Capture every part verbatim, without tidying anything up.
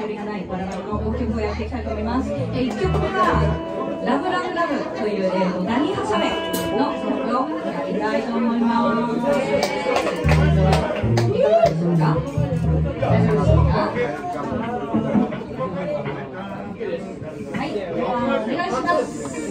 りぶりがない我々の楽曲をやっていきたいと思います。えー、いっきょくめは「ラブラブラブ」という、えー、とダニー・ハサウェイの曲をやりたいと思います。いかがでしょうか？大丈夫でしょうか？はい、ではお願いします。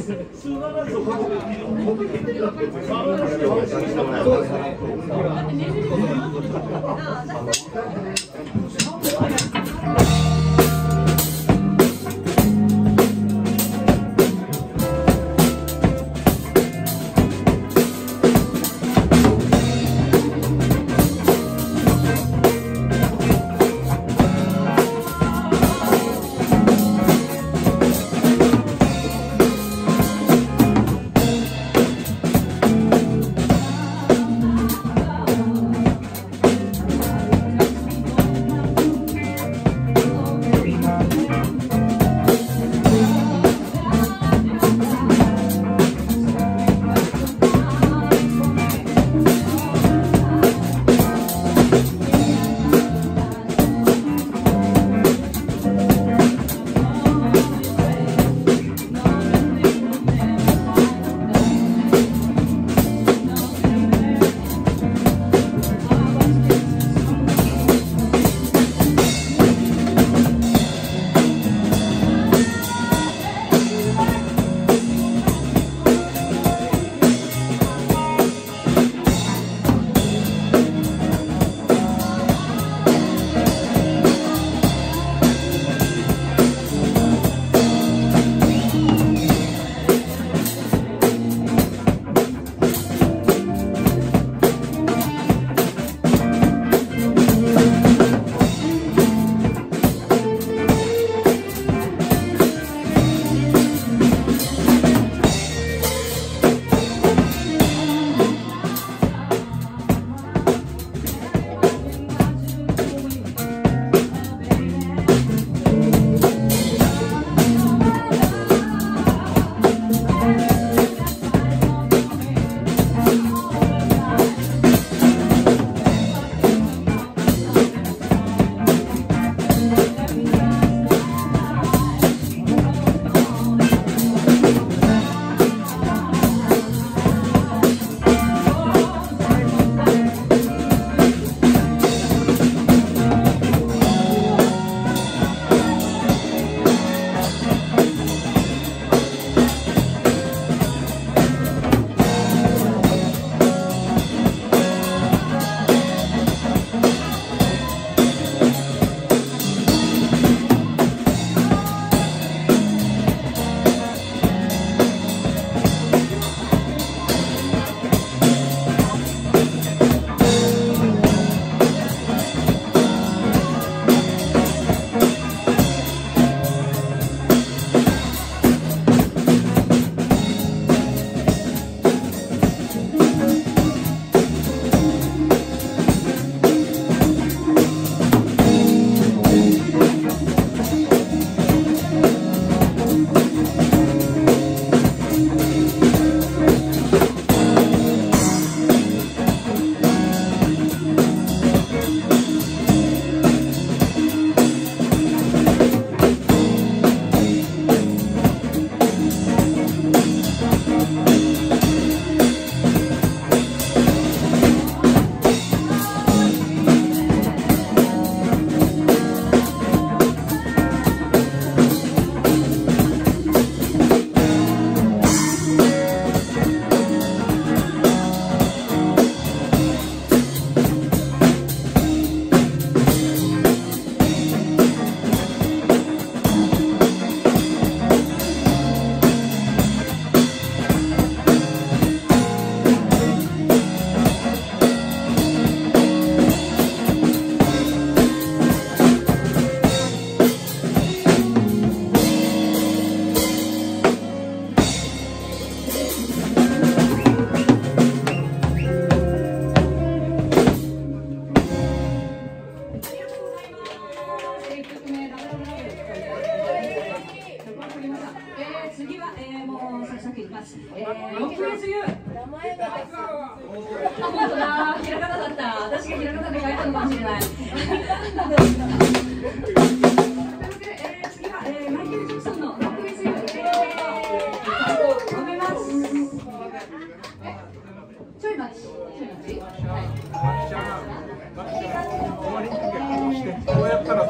ます。えー、ロックエズユー。名前が。あ、本当だ。ひらがなだった。私がひらがなで書いたのかもしれない。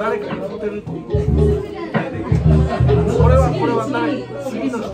誰かにホテルこれはこれはない次の人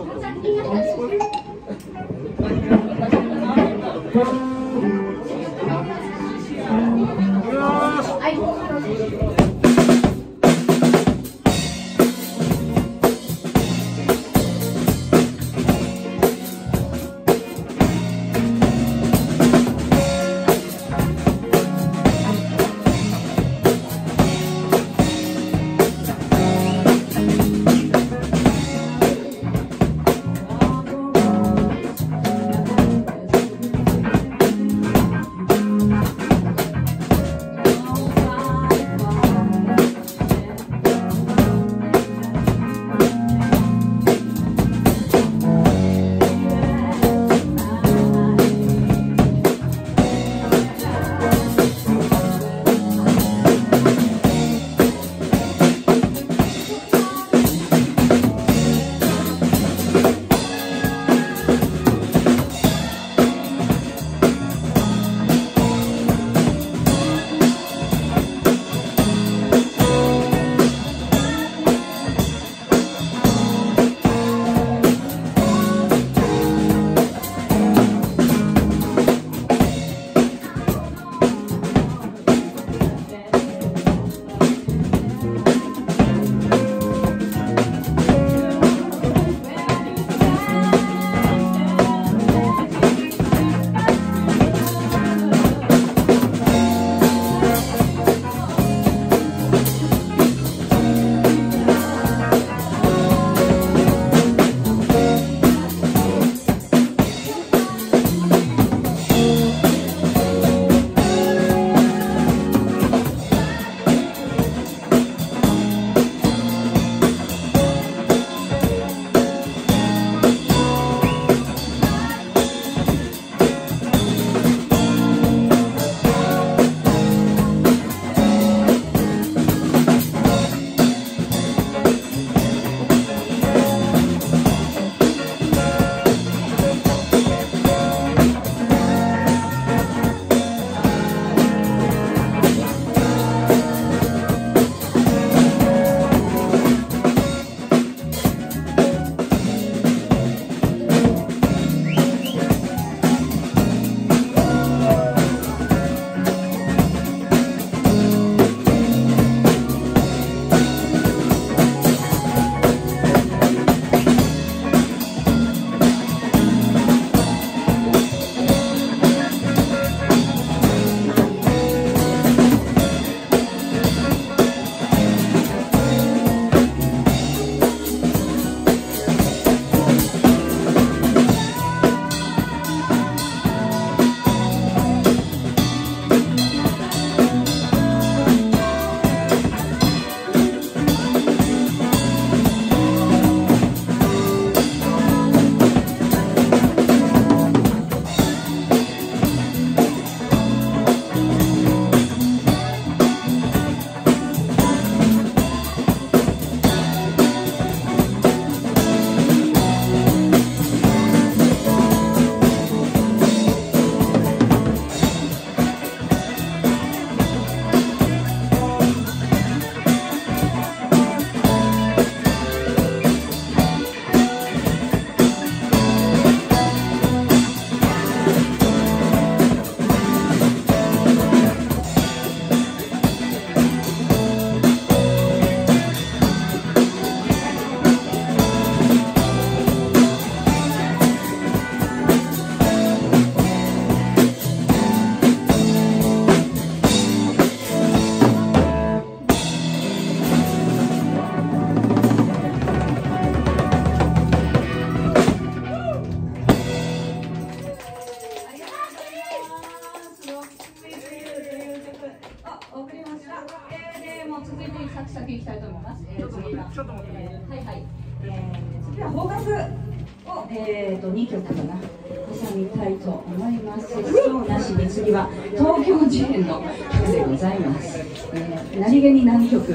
ちょっと待って、えー、はいはい、えー、次は邦楽を、えー、とにきょくかな挟みたいと思います。そうなしに次は東京事変の曲でございます。えー、何気に何曲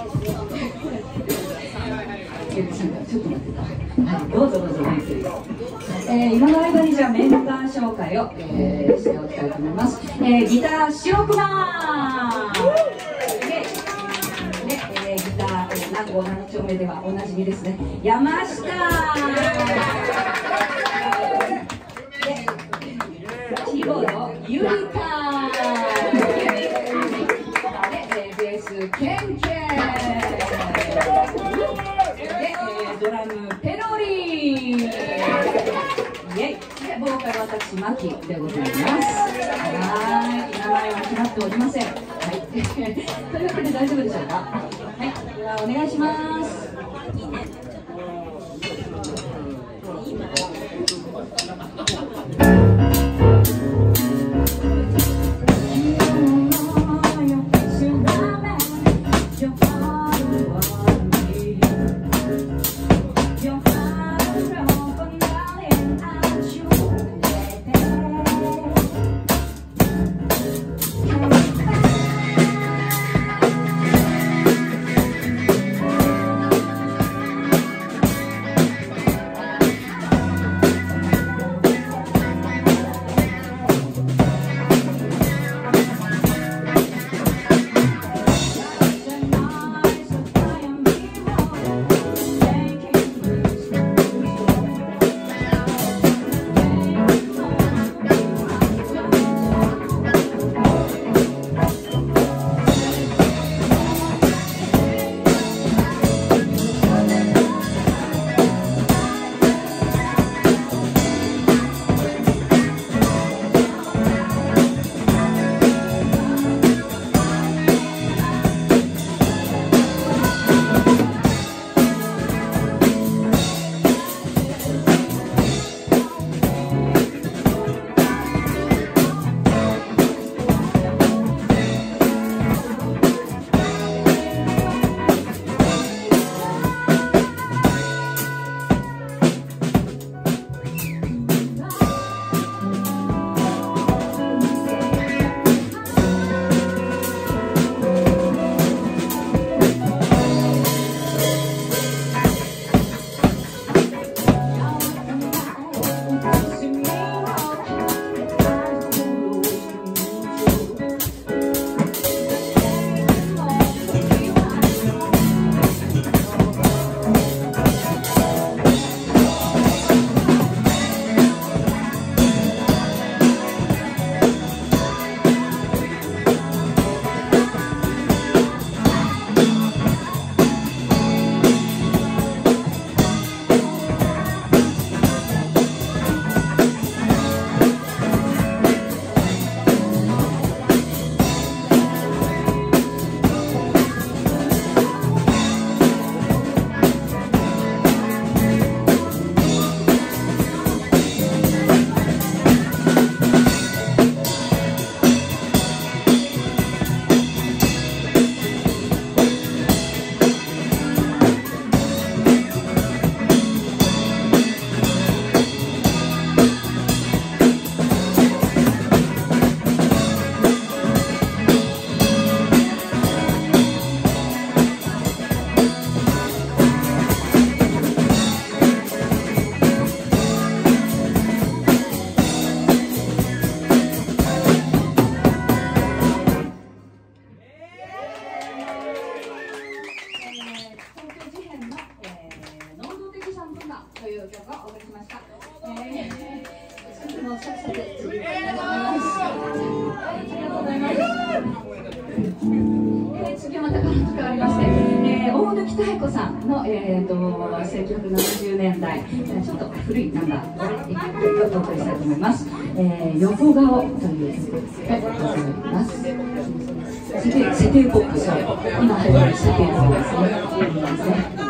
ゆきさんがちょっと待ってた。はい、どうぞどうぞごゆっくり。えー、今の間にじゃあメンバー紹介を、えー、しておきたいと思います。えー、ギター白熊で、でさんごうなな丁目ではおなじみですね、山下キーボードゆりかで、ベースケンケンで、ドラムペロリー、イエイでボーカル私マキでございます。はい、名前は決まっておりません。はいというわけで大丈夫でしょうか。はい、ではお願いします。せんきゅうひゃくななじゅうねんだい、ちょっと古いナンバーをお送りしたいと思います。えー、横顔という曲でございます。セテセテポップ、そう、今流行るセテポップですね。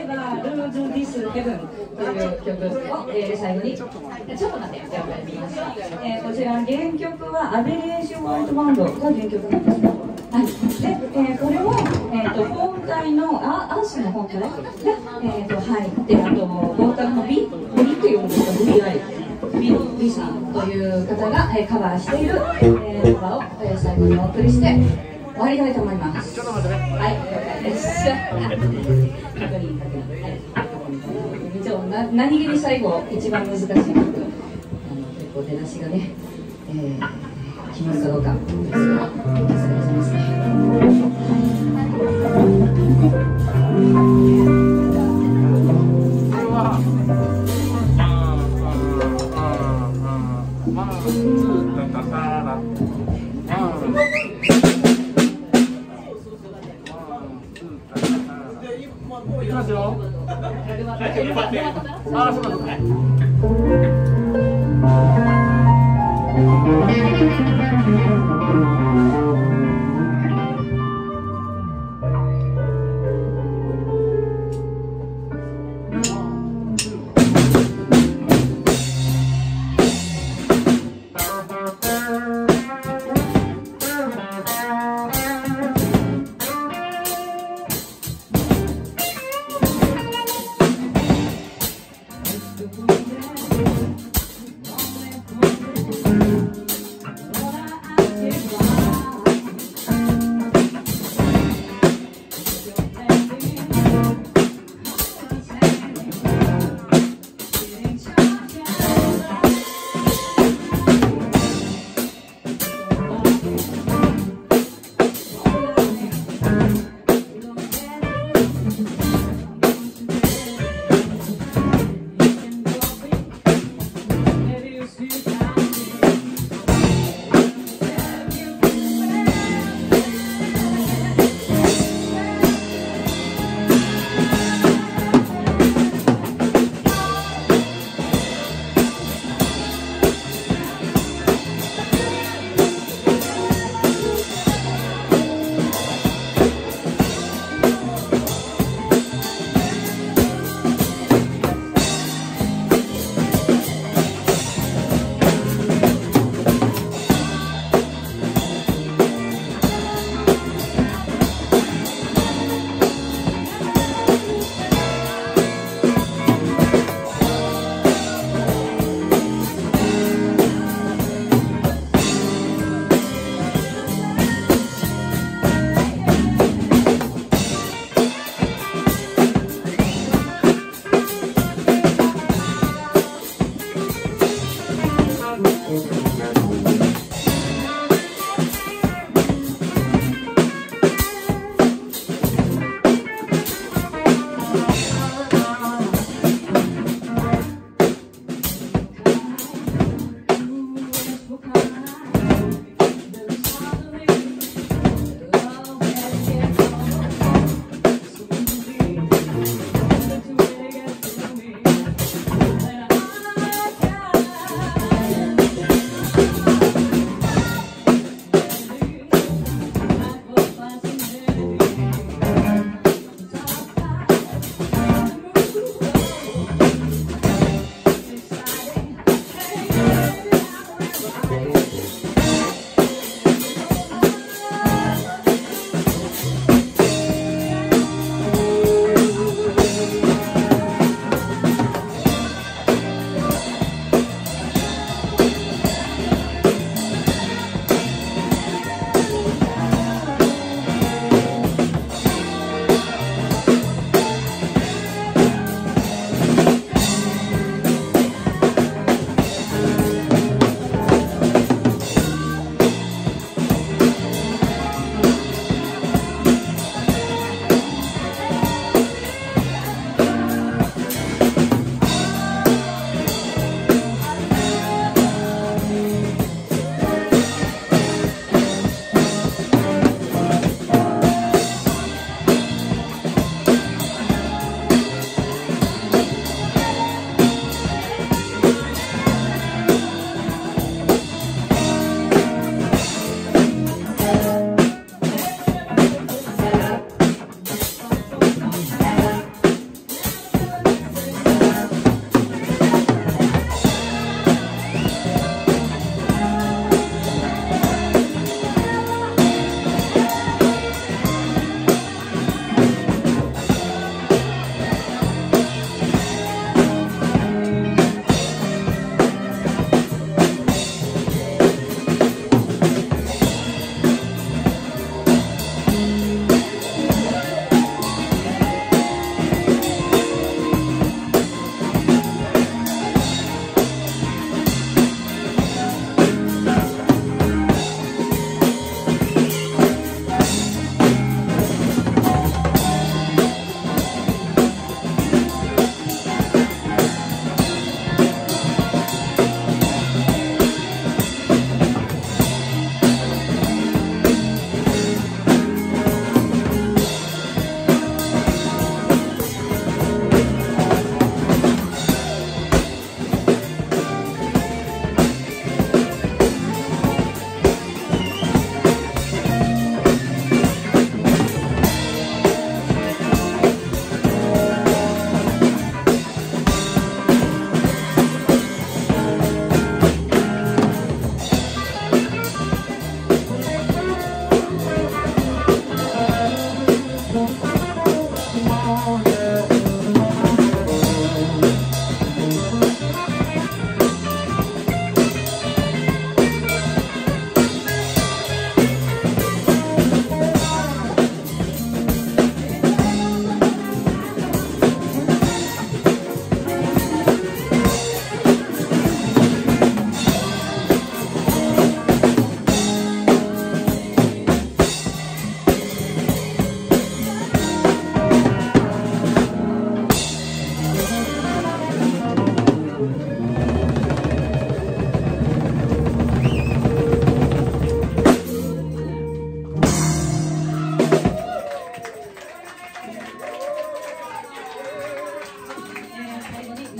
はルーズ・ディス・ヘブンという曲を、えー、最後にちょっと待ってじゃあこれ見ました、えー、こちら原曲はアベレージ・ホワイトバンドが原曲なんですね。はい、で、えー、これを、えー、と本体のあアーシの本体が、えー、と入ってあとボーカルの B ビっていうんですか ビーアイビー B さんという方が、えー、カバーしている、えー、カバーを、えー、最後にお送りして終わりたいと思います。ちょっと待ってね。はい、了解です。確認確認。はい。一応な何気に最後一番難しい曲、あの結構出だしがね、えー、決まるかどうかですが、お疲れ様ですね。 いきますよ。あ、そうかそうか。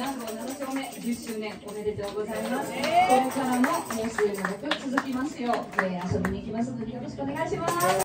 南郷なな丁目じゅっしゅうねんおめでとうございます。これからも放水の楽続きますよう、えー遊びに行きますのでよろしくお願いします。